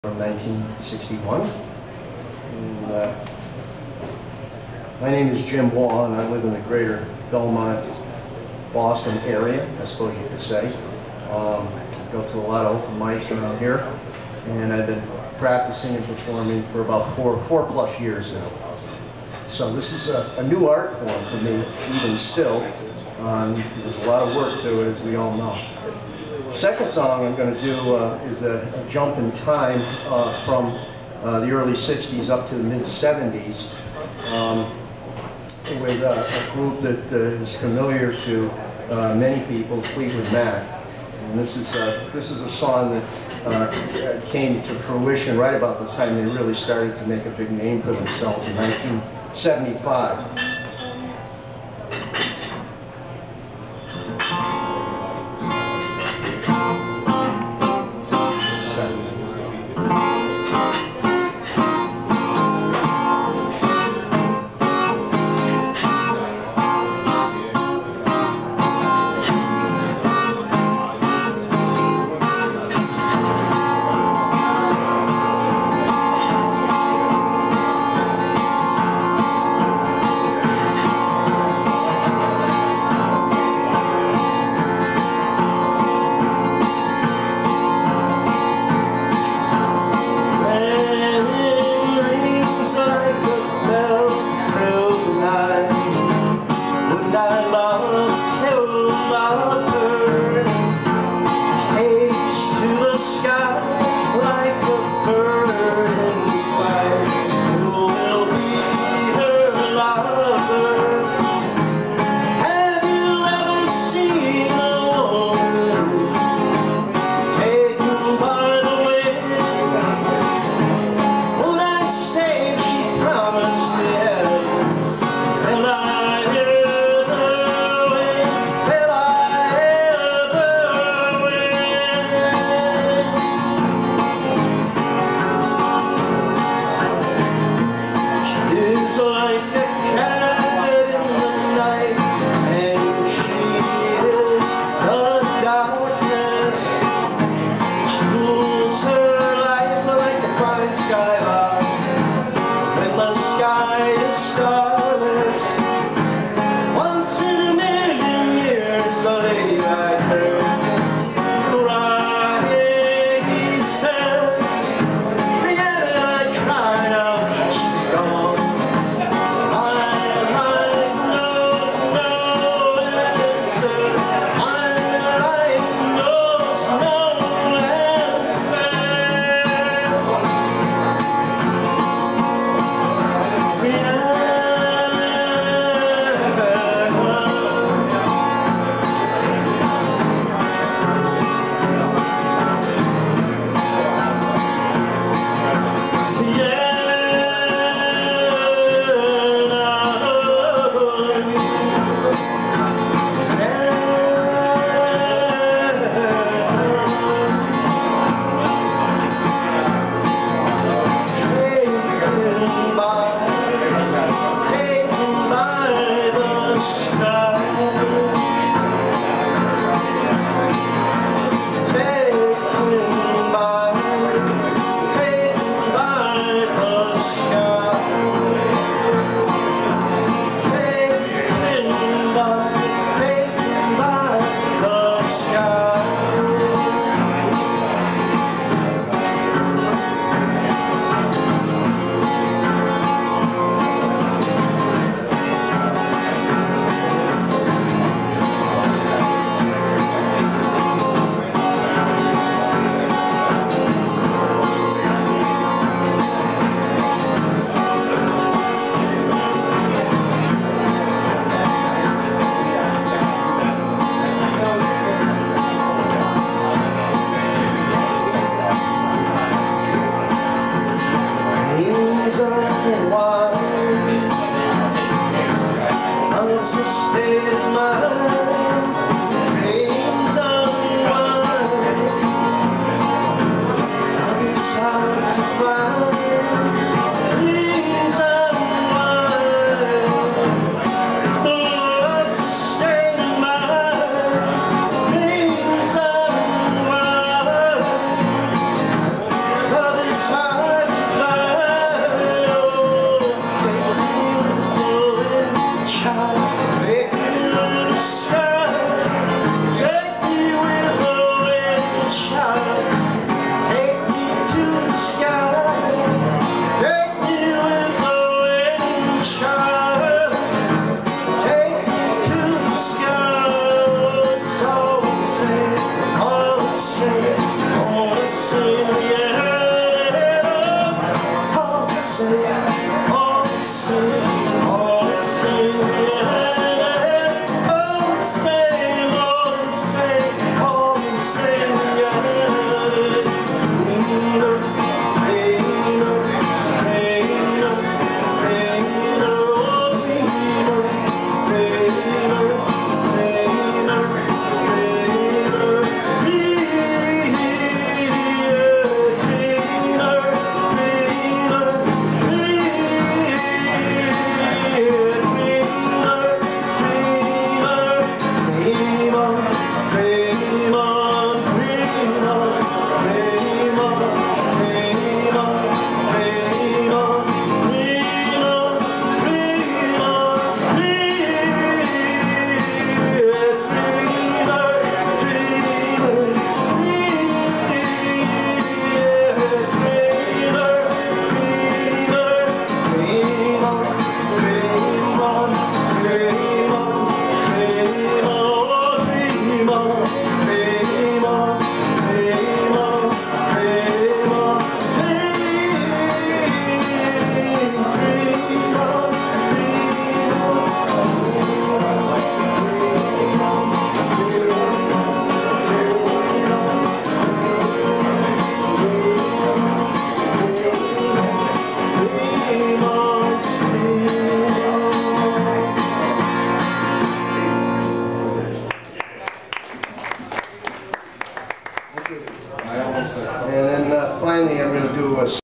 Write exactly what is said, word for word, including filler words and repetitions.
from nineteen sixty-one. And, uh, my name is Jim Waugh, and I live in the greater Belmont, Boston area, I suppose you could say. Um, I go to a lot of open mics around here, and I've been practicing and performing for about four, four plus years now. So this is a, a new art form for me, even still. Um, there's a lot of work to it, as we all know. The second song I'm going to do uh, is a, a jump in time uh, from uh, the early sixties up to the mid seventies um, with uh, a group that uh, is familiar to uh, many people, Fleetwood Mac. And this is, uh, this is a song that uh, came to fruition right about the time they really started to make a big name for themselves in nineteen seventy-five. And then uh, finally, I'm going to do a